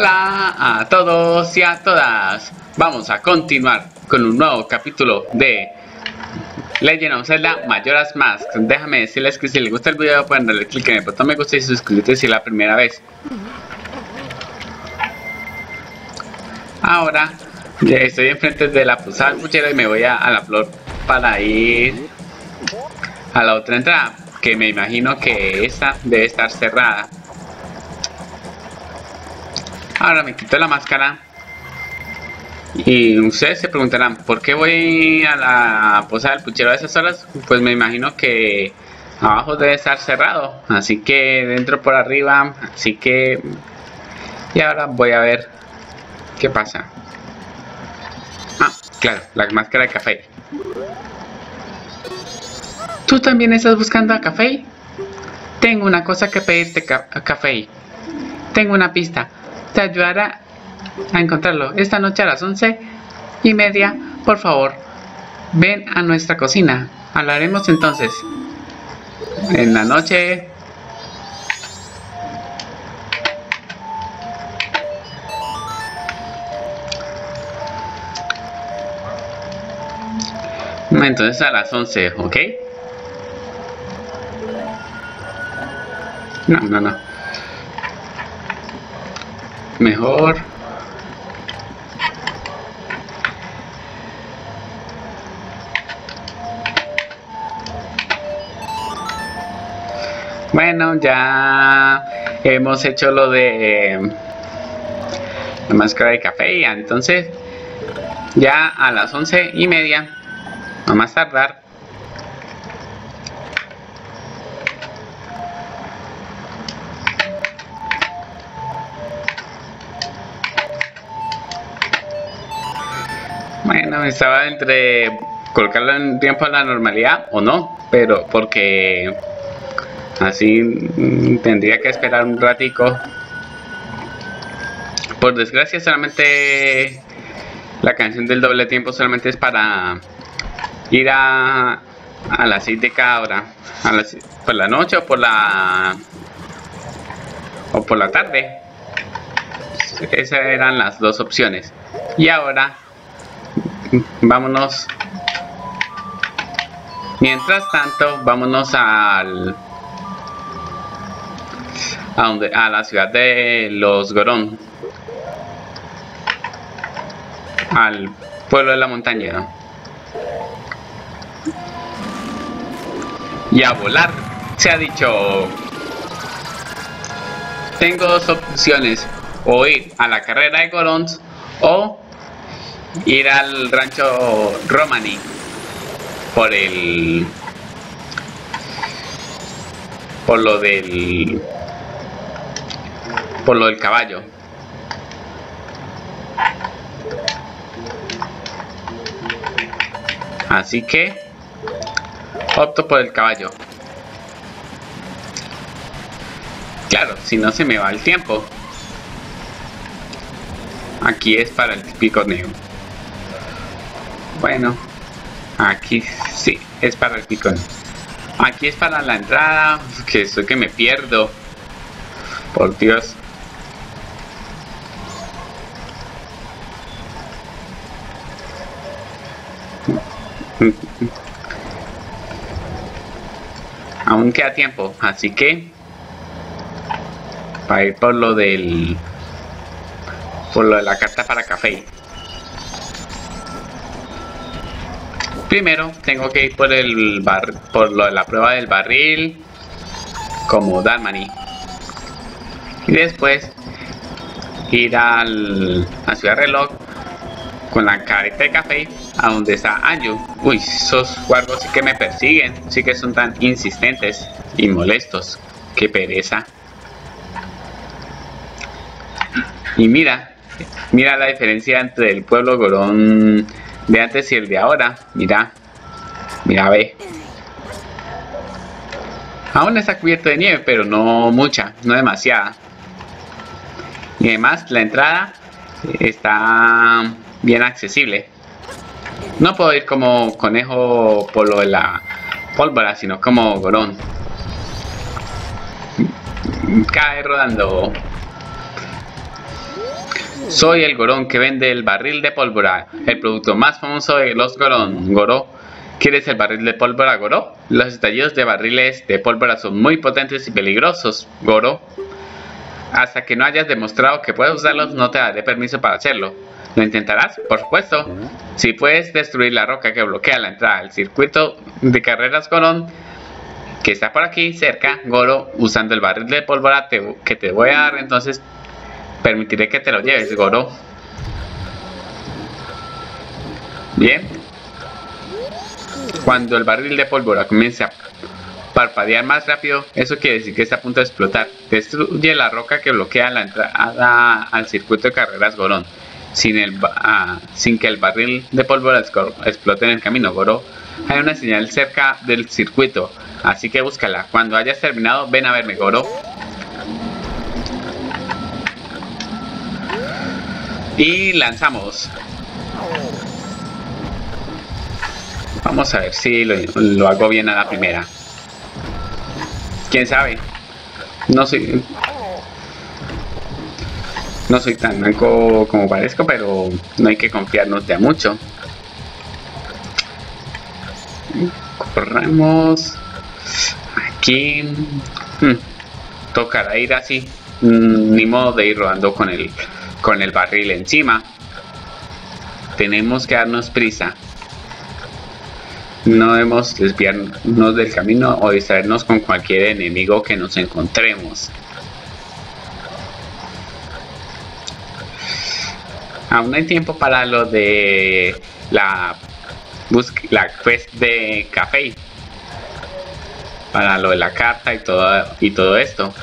Hola a todos y a todas. Vamos a continuar con un nuevo capítulo de Legend of Zelda Majora's Mask. Déjame decirles que si les gusta el video pueden darle click en el botón me gusta y suscribirse si es la primera vez. Ahora ya estoy enfrente de la posada del puchero y me voy a la flor para ir a la otra entrada, que me imagino que esta debe estar cerrada. Ahora me quito la máscara y ustedes se preguntarán ¿por qué voy a la posada del puchero a esas horas? Pues me imagino que abajo debe estar cerrado, así que dentro por arriba, así que... Y ahora voy a ver qué pasa. Ah, claro, la máscara de Café. ¿Tú también estás buscando a Café? Tengo una cosa que pedirte, Café. Tengo una pista. Te ayudará a encontrarlo. Esta noche a las 11:30, por favor, ven a nuestra cocina. Hablaremos entonces. En la noche. Entonces a las 11, ¿ok? No. Mejor. Bueno, ya hemos hecho lo de la máscara de Café, entonces ya a las 11:30, no más tardar, bueno, estaba entre colocarlo en tiempo a la normalidad o no, pero porque así tendría que esperar un ratico. Por desgracia solamente la canción del doble tiempo solamente es para ir a las 6 de cada hora, por la noche o por la tarde. Esas eran las dos opciones. Y ahora vámonos, mientras tanto vámonos a la ciudad de los Goron, al pueblo de la montaña, y a volar. Se ha dicho. Tengo dos opciones: o ir a la carrera de Gorons o ir al rancho Romani por lo del caballo. Así que opto por el caballo. Claro, si no se me va el tiempo. Aquí es para el piconeo. Bueno, aquí sí, es para el piconeo. Aquí es para la entrada, que soy que me pierdo. Por Dios. Aún queda tiempo, así que para ir por lo de la carta para Café. Primero tengo que ir por lo de la prueba del barril como Darmani. Y después ir a Ciudad Reloj con la careta de Café a donde está Anju. Uy, esos guardos sí que me persiguen, sí que son tan insistentes y molestos. Qué pereza. Y mira la diferencia entre el pueblo Gorón de antes y el de ahora. Mira, ve. Aún está cubierto de nieve, pero no mucha, no demasiada. Y además la entrada está bien accesible. No puedo ir como conejo por lo de la pólvora, sino como Gorón. Cae rodando. Soy el Gorón que vende el barril de pólvora, el producto más famoso de los Gorón. Goro, ¿quieres el barril de pólvora, Goro? Los estallidos de barriles de pólvora son muy potentes y peligrosos, Goro. Hasta que no hayas demostrado que puedes usarlos, no te daré permiso para hacerlo. ¿Lo intentarás? Por supuesto. Si puedes destruir la roca que bloquea la entrada al circuito de carreras Gorón, que está por aquí cerca, Goro, usando el barril de pólvora que te voy a dar, entonces permitiré que te lo lleves, Goro. Bien. Cuando el barril de pólvora comience a parpadear más rápido, eso quiere decir que está a punto de explotar. Destruye la roca que bloquea la entrada al circuito de carreras Gorón, sin que el barril de pólvora explote en el camino, Goro. Hay una señal cerca del circuito, así que búscala. Cuando hayas terminado, ven a verme, Goro. Y lanzamos. Vamos a ver si lo hago bien a la primera. ¿Quién sabe? No soy tan manco como parezco, pero no hay que confiarnos de mucho. Corremos. Aquí. Tocará ir así. Ni modo de ir rodando con el barril encima. Tenemos que darnos prisa. No debemos desviarnos del camino o distraernos con cualquier enemigo que nos encontremos. Aún hay tiempo para lo de la quest de café. Para lo de la carta y todo esto.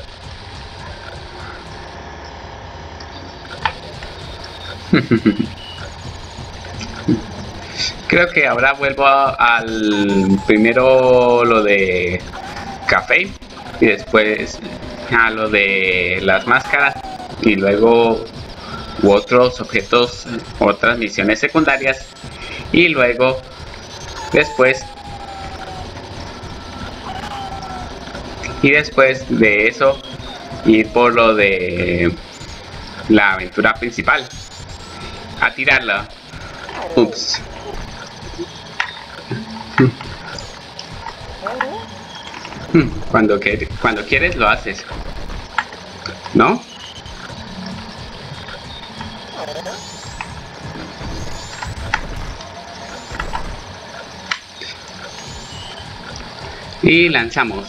Creo que ahora vuelvo al primero lo de café y después a lo de las máscaras y luego otros objetos, otras misiones secundarias y luego después de eso ir por lo de la aventura principal, a tirarla. Ups. Cuando quieres lo haces, ¿no? Y lanzamos.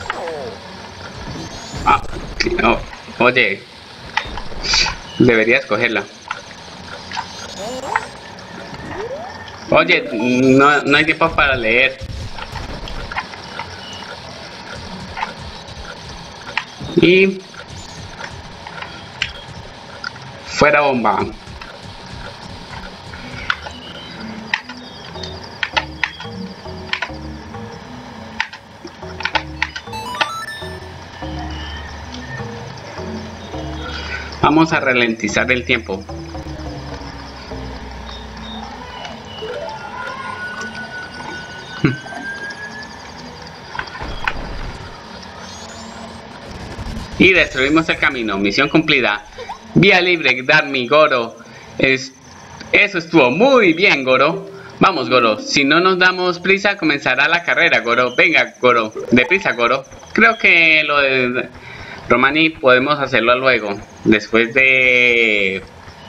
Oye, deberías cogerla. Oye, no hay tiempo para leer. Y fuera bomba. Vamos a ralentizar el tiempo. Y destruimos el camino. Misión cumplida. Vía libre, Darmi, Goro. Eso estuvo muy bien, Goro. Vamos, Goro. Si no nos damos prisa, comenzará la carrera, Goro. Venga, Goro. Deprisa, Goro. Creo que lo de Romani podemos hacerlo luego. Después del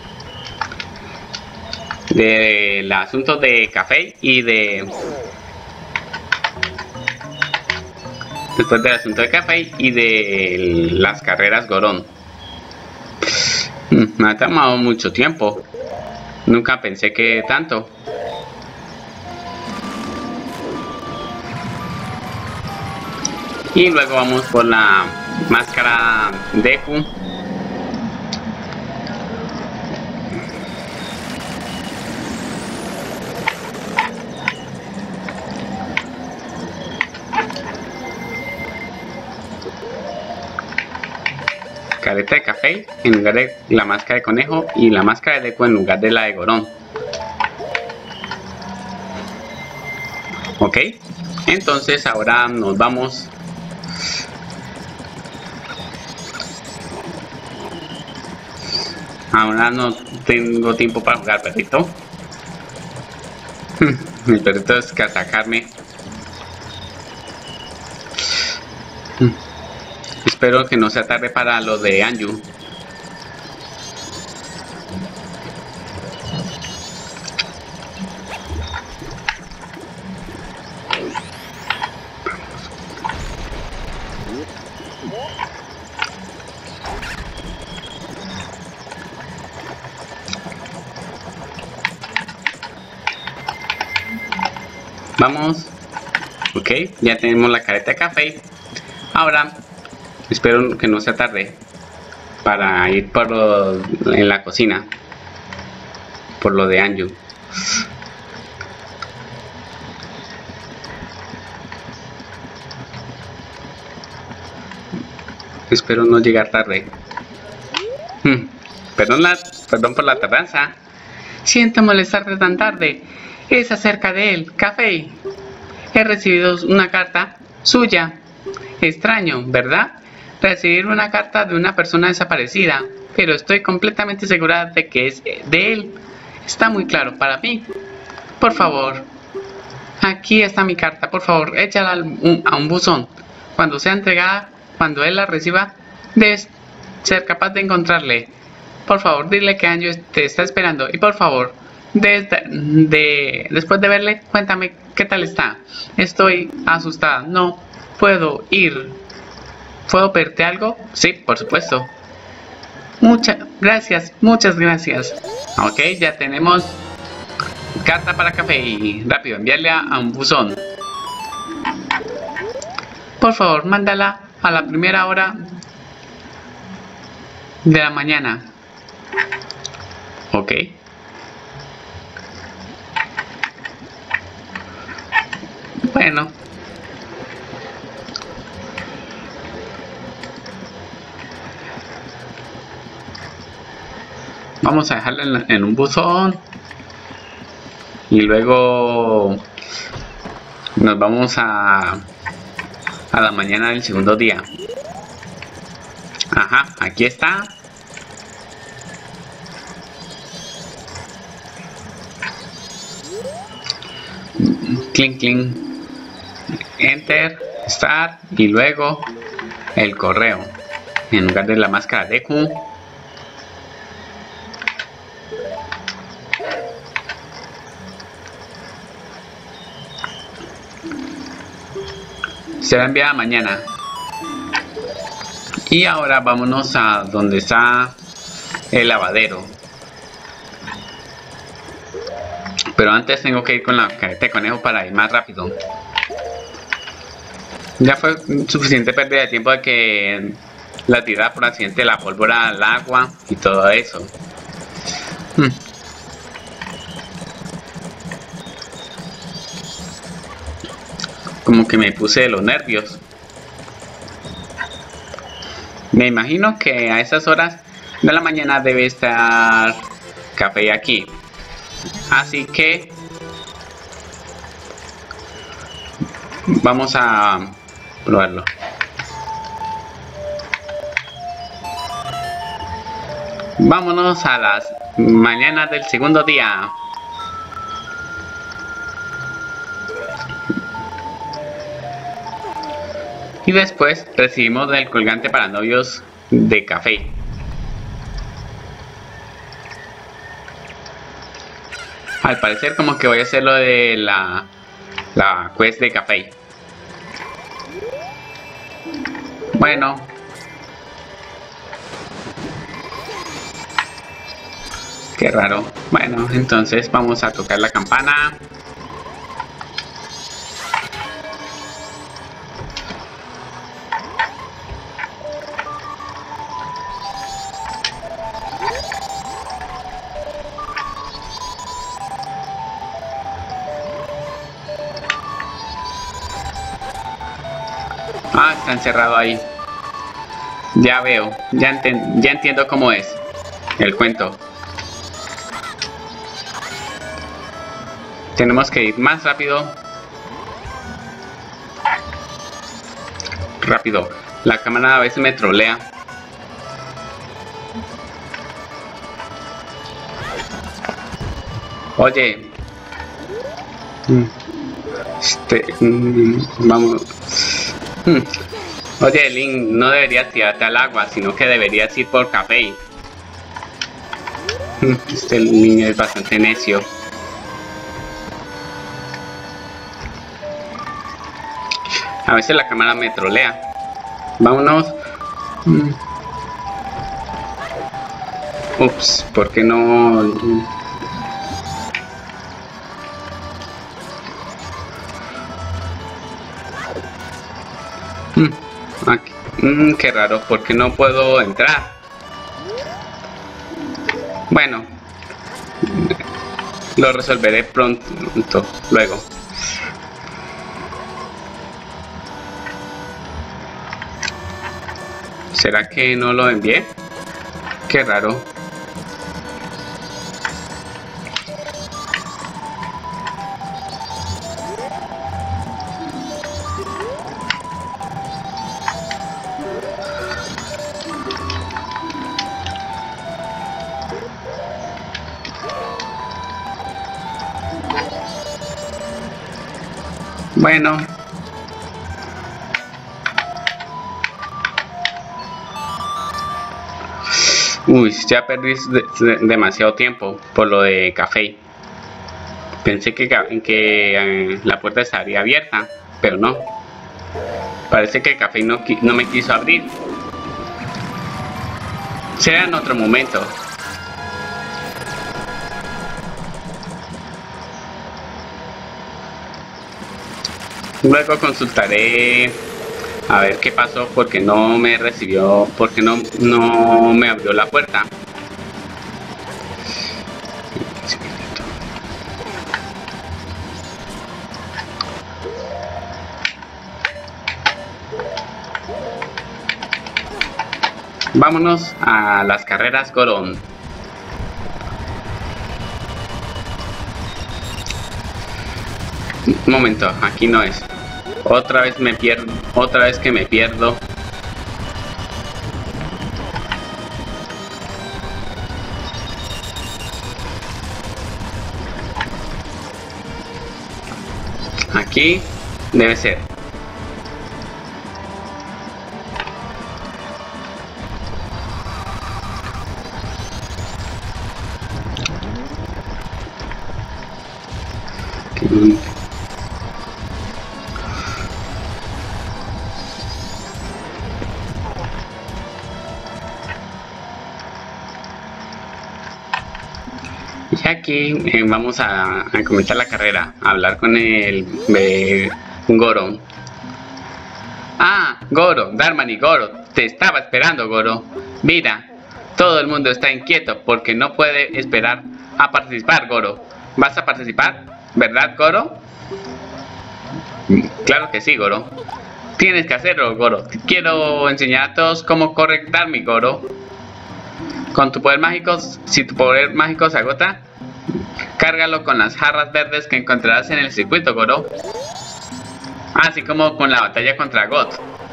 asunto de café y después del asunto de café y de las carreras Gorón. Me ha tomado mucho tiempo. Nunca pensé que tanto. Y luego vamos por la máscara Deku. Careta de café en lugar de la máscara de conejo y la máscara de Deku en lugar de la de Gorón. Ok, entonces ahora nos vamos Ahora no tengo tiempo para jugar, perrito. Mi perrito es que atacarme. Espero que no sea tarde para lo de Anju. Vamos. Ok, ya tenemos la careta de café. Ahora, espero que no sea tarde para ir en la cocina. Por lo de Anju. Espero no llegar tarde. Perdón por la tardanza. Siento molestarte tan tarde. Es acerca de él, Café. He recibido una carta suya. Extraño, ¿verdad? Recibir una carta de una persona desaparecida. Pero estoy completamente segura de que es de él. Está muy claro para mí. Por favor. Aquí está mi carta. Por favor, échala a un buzón. Cuando sea entregada, cuando él la reciba, debes ser capaz de encontrarle. Por favor, dile que Anju te está esperando. Y por favor, después de verle, cuéntame qué tal está. Estoy asustada. No puedo ir. ¿Puedo pedirte algo? Sí, por supuesto. Muchas gracias. Ok, ya tenemos carta para Café. Y rápido, enviarle a un buzón. Por favor, mándala a la primera hora de la mañana. Ok. Bueno. Vamos a dejarla en un buzón. Y luego nos vamos a la mañana del segundo día. Ajá, aquí está. Clink, clink. Enter, start y luego el correo. En lugar de la máscara de Q. Será enviada mañana. Y ahora vámonos a donde está el lavadero. Pero antes tengo que ir con la careta de conejo para ir más rápido. Ya fue suficiente pérdida de tiempo de que la tirara por accidente la pólvora al agua y todo eso. Como que me puse de los nervios. Me imagino que a esas horas de la mañana debe estar Café aquí. Así que vamos a probarlo. Vámonos a las mañanas del segundo día. Y después recibimos el colgante para novios de Café. Al parecer como que voy a hacer lo de la quest de Café. Bueno. Qué raro. Bueno, entonces vamos a tocar la campana. Ah, está encerrado ahí. Ya veo, ya entiendo cómo es el cuento. Tenemos que ir más rápido. Rápido. La cámara a veces me trolea. Oye. Vamos. Oye, Link, no deberías tirarte al agua, sino que deberías ir por café. Este niño es bastante necio. A veces la cámara me trolea. Vámonos. Ups, ¿por qué no? Aquí. Qué raro, ¿por qué no puedo entrar? Bueno, lo resolveré pronto, luego. ¿Será que no lo envié? Qué raro. Bueno. Uy, ya perdí demasiado tiempo por lo de café. Pensé que la puerta estaría abierta, pero no. Parece que el café no me quiso abrir. Será en otro momento. Luego consultaré a ver qué pasó, porque no me recibió, porque no me abrió la puerta. Vámonos a las carreras Goron. Un momento, aquí no es. Otra vez me pierdo, otra vez que me pierdo. Aquí debe ser. Y aquí vamos a comenzar la carrera, a hablar con el Goro. Ah, Goro, Darman y Goro, te estaba esperando, Goro. Mira, todo el mundo está inquieto porque no puede esperar a participar, Goro. ¿Vas a participar? ¿Verdad, Goro? Claro que sí, Goro. Tienes que hacerlo, Goro. Quiero enseñar a todos cómo corre Darman, Goro. Con tu poder mágico, si tu poder mágico se agota, cárgalo con las jarras verdes que encontrarás en el circuito, Goro. Así como con la batalla contra God.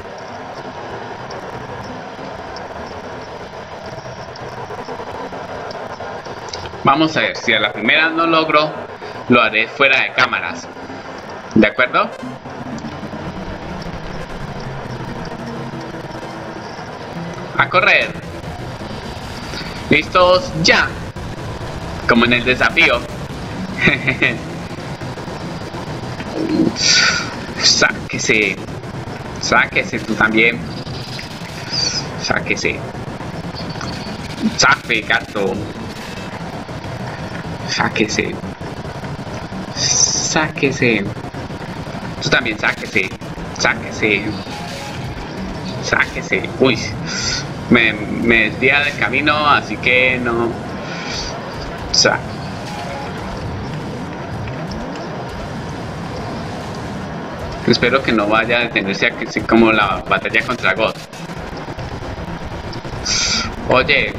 Vamos a ver, si a la primera no logro, lo haré fuera de cámaras. ¿De acuerdo? A correr. ¿Listos? ¡Ya! Como en el desafío. Sáquese. Sáquese tú también. Sáquese. Saque, gato. Sáquese. Sáquese. Tú también sáquese. Sáquese. Sáquese. Uy. Me desvía del camino, así que no. Espero que no vaya a detenerse así como la batalla contra God. Oye.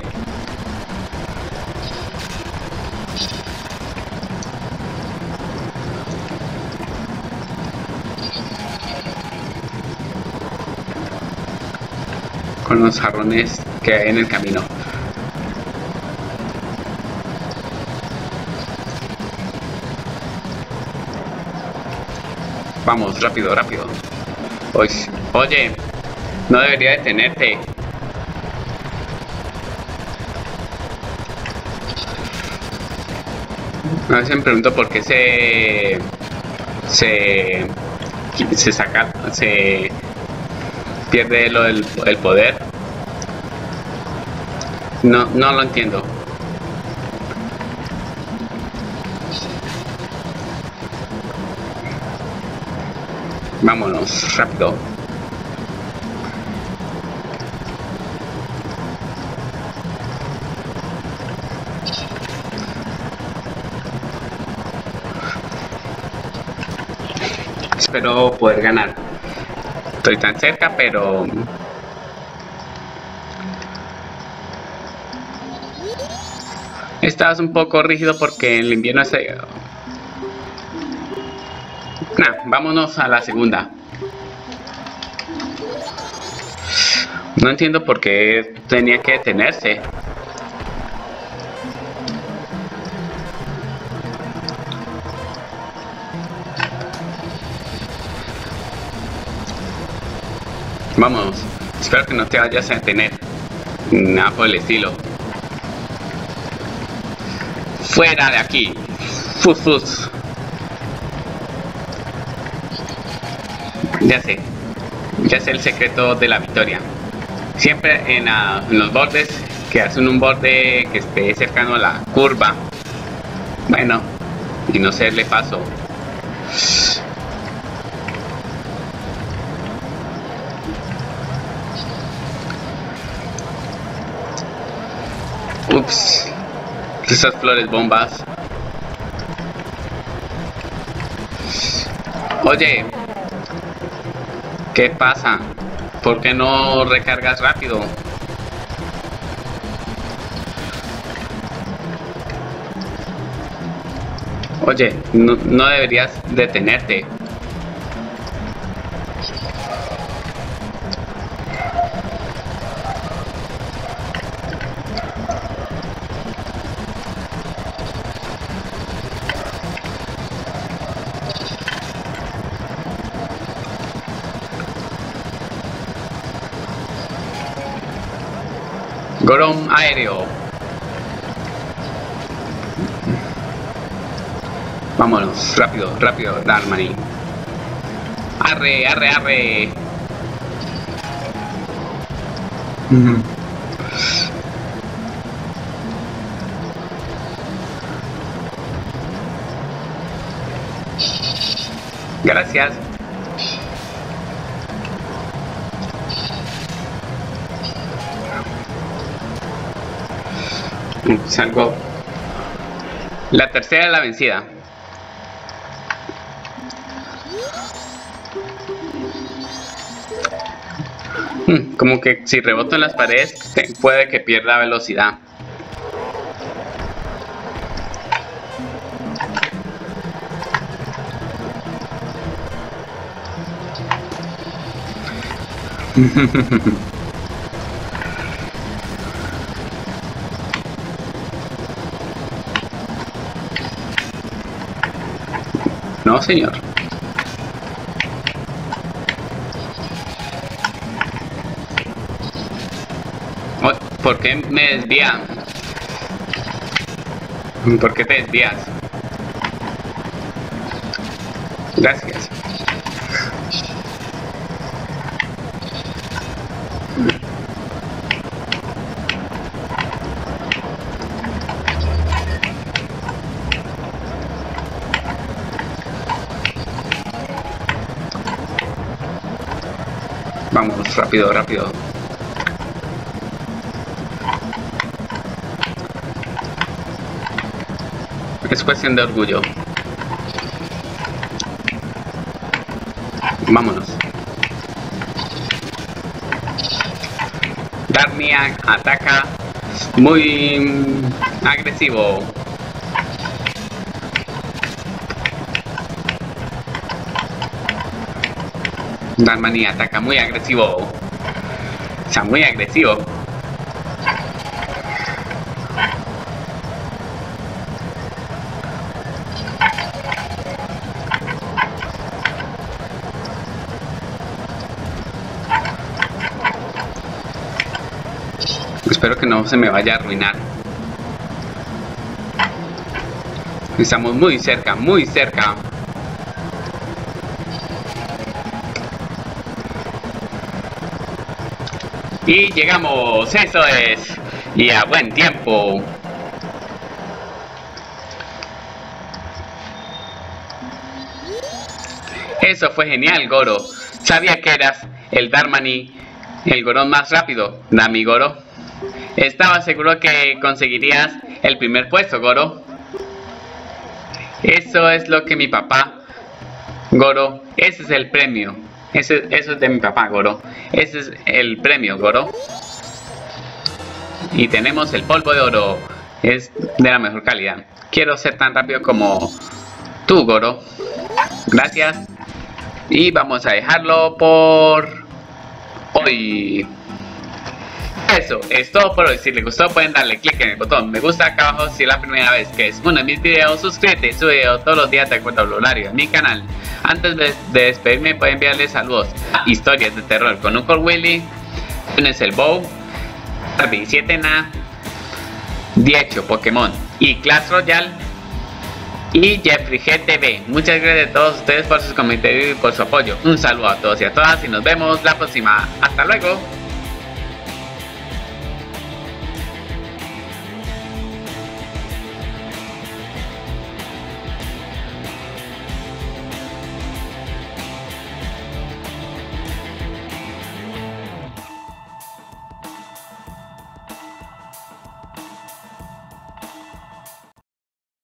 Con los jarrones que hay en el camino. Vamos, rápido, rápido. Oye, no debería detenerte. A veces me pregunto por qué se pierde el poder. No lo entiendo. Vámonos, rápido. Espero poder ganar. Estoy tan cerca, pero... Estabas un poco rígido porque el invierno es... vámonos a la segunda. No entiendo por qué tenía que detenerse. Vamos, espero que no te vayas a detener. Nada por el estilo. ¡Fuera de aquí! ¡Fus, fus! Ya sé el secreto de la victoria. Siempre en los bordes, que hacen un borde que esté cercano a la curva. Bueno, y no serle paso. Ups, esas flores bombas. Oye, ¿qué pasa? ¿Por qué no recargas rápido? Oye, no deberías detenerte. Gorón aéreo. Vámonos, rápido, rápido, Darmani. Arre, arre, arre. Gracias. Salgo. La tercera es la vencida. Como que si reboto en las paredes puede que pierda velocidad. No, señor. ¿Por qué me desvía? ¿Por qué te desvías? Gracias. Vamos, rápido, rápido. Es cuestión de orgullo. Vámonos. Darnia ataca muy agresivo. Darmani ataca muy agresivo. Está muy agresivo. Espero que no se me vaya a arruinar. Estamos muy cerca, muy cerca. Y llegamos, eso es. Y a buen tiempo. Eso fue genial, Goro. Sabía que eras el Darmani, el Goron más rápido, Dami Goro. Estaba seguro que conseguirías el primer puesto, Goro. Eso es lo que mi papá, Goro. Ese es el premio. Eso es de mi papá, Goro. Ese es el premio, Goro. Y tenemos el polvo de oro. Es de la mejor calidad. Quiero ser tan rápido como tú, Goro. Gracias. Y vamos a dejarlo por hoy. Eso es todo por hoy. Si les gustó pueden darle click en el botón me gusta acá abajo. Si es la primera vez que es uno de mis videos, suscríbete. Subo todos los días de acuerdo al horario en mi canal. Antes de despedirme pueden enviarles saludos a Historias de Terror con Uncle Willy, Tunes el Bow, Barbie 7na, Diecho Pokémon y Clash Royale y Jeffrey GTV. Muchas gracias a todos ustedes por sus comentarios y por su apoyo. Un saludo a todos y a todas y nos vemos la próxima. Hasta luego.